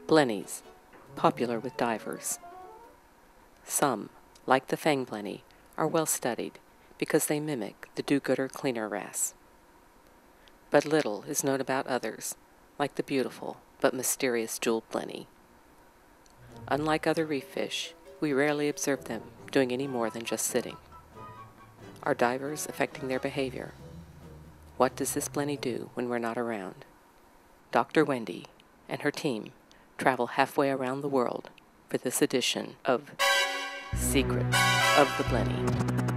Blennies, popular with divers. Some, like the fangblenny, are well studied because they mimic the do-gooder cleaner wrasse. But little is known about others, like the beautiful but mysterious jeweled blenny. Unlike other reef fish, we rarely observe them doing any more than just sitting. Are divers affecting their behavior? What does this blenny do when we're not around? Dr. Wendy and her team travel halfway around the world for this edition of Secrets of the Blenny.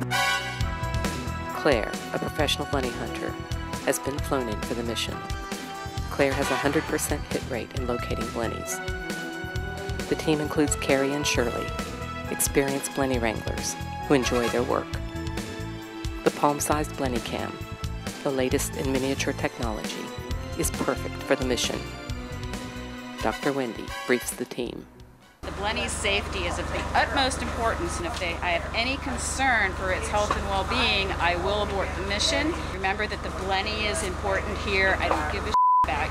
Claire, a professional blenny hunter, has been flown in for the mission. Claire has a 100% hit rate in locating blennies. The team includes Cary and Shirley, experienced blenny wranglers who enjoy their work. The palm-sized Blennycam, the latest in miniature technology, is perfect for the mission. Dr. Wendy briefs the team. The blenny's safety is of the utmost importance, and if I have any concern for its health and well-being, I will abort the mission. Remember that the blenny is important here. I don't give a about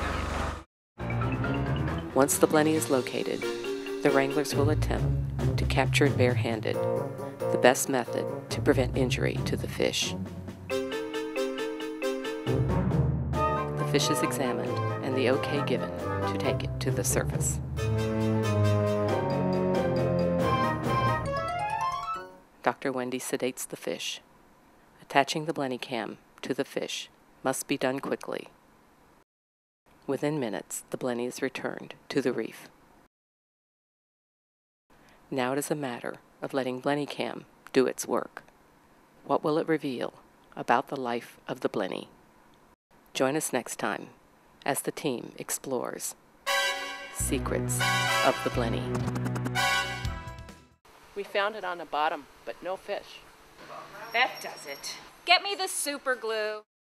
you. Once the blenny is located, the wranglers will attempt to capture it barehanded, the best method to prevent injury to the fish. The fish is examined and the okay given to take it to the surface. Dr. Wendy sedates the fish. Attaching the Blennycam to the fish must be done quickly. Within minutes, the blenny is returned to the reef. Now it is a matter of letting Blennycam do its work. What will it reveal about the life of the blenny? Join us next time as the team explores Secrets of the Blenny. We found it on the bottom, but no fish. That does it. Get me the super glue.